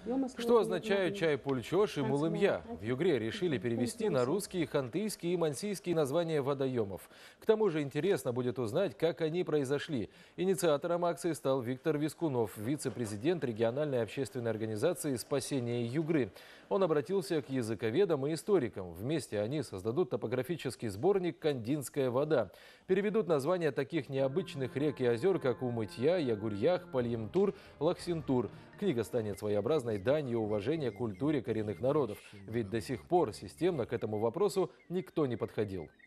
Что означают чай-пульчош и мулымья? В Югре решили перевести на русские, хантыйские и мансийские названия водоемов. К тому же интересно будет узнать, как они произошли. Инициатором акции стал Виктор Вискунов, вице-президент региональной общественной организации «Спасение Югры». Он обратился к языковедам и историкам. Вместе они создадут топографический сборник «Кандинская вода». Переведут названия таких необычных рек и озер, как Умытья, Ягурьях, Пальемтур, Лахсинтур. Книга станет своеобразной данью уважения к культуре коренных народов. Ведь до сих пор системно к этому вопросу никто не подходил.